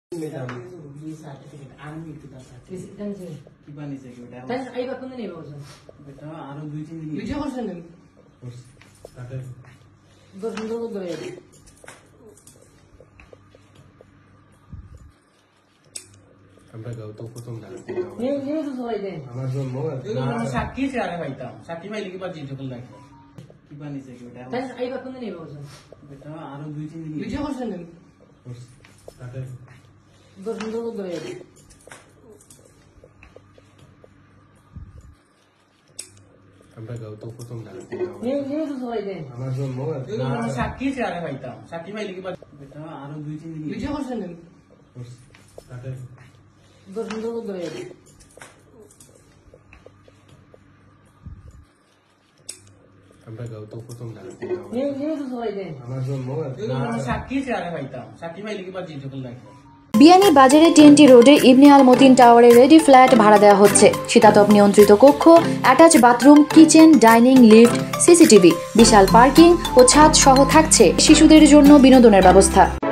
আমরা গৌতম প্রথম সাক্ষী চেয়ারে পাইতাম সাক্ষী পাইলে কি বা জিজ্ঞাসা করলে কি বানিয়েছে কি ওটা আরো 2-3 দিন ভিডিও করছেন আমরা গৌতম প্রথম সাক্ষী চেয়ারে পাইতাম সাক্ষী পাইলে কি বা আরো 2-3 দিন ভিডিও করছেন আমরা গৌতম প্রথম সাক্ষী চেয়ারে পাইতাম সাক্ষী পাইলে কি বা জিজ্ঞাসা করলে বিয়ানী বাজারে টিএনটি রোডে ইবনে আল মতিন টাওয়ারে রেডি ফ্ল্যাট ভাড়া দেওয়া হচ্ছে। শীতাতপ নিয়ন্ত্রিত কক্ষ, attach bathroom, kitchen, dining, lift, CCTV, বিশাল পার্কিং ও ছাদ সহ থাকছে শিশুদের জন্য বিনোদনের ব্যবস্থা।